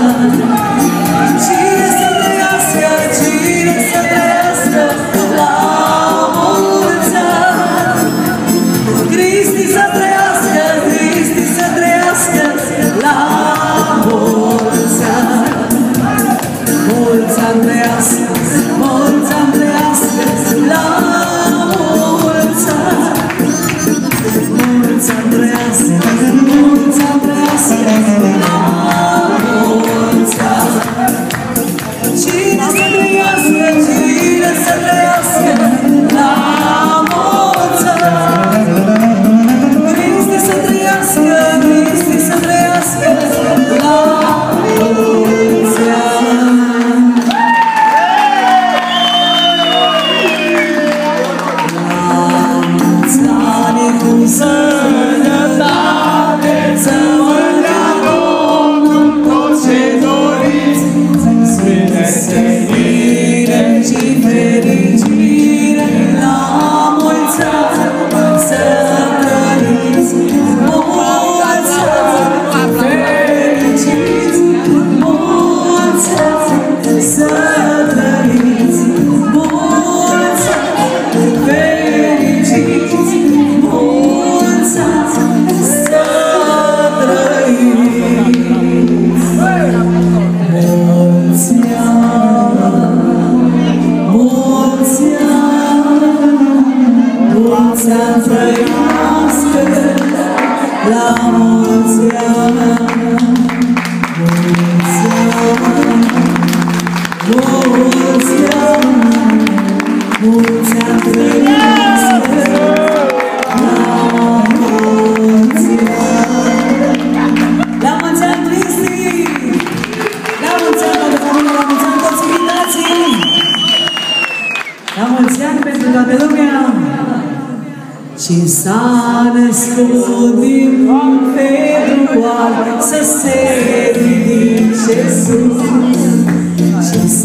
Cine să trăiască, cine să trăiască la mulți ani. Cristi să trăiască, Cristi să trăiască la mulți ani. Mulți ani trăiască, mulți ani trăiască la mulți ani. Mulți ani trăiască, mulți ani trăiască la mulți ani. Cine să trăiască, cine să trăiască la mulți ani. Cristi să trăiască, Cristi să trăiască la mulți ani. Cu sănătate, să vă dea Domnul tot ce doriți, spre desenire și fericire la mulți ani, să trăiți mulți ani, fericiți mulți ani, să trăiți mulți ani, fericiți. La mulți ani, mulți ani, mulți ani, mulți ani trăiască, la mulți ani. La mulți ani, Cristi! La mulți ani, toată familia, la mulți ani, toți invitații! La mulți ani pentru toată lumea! Și s-a născut din februar să se ridice sus, și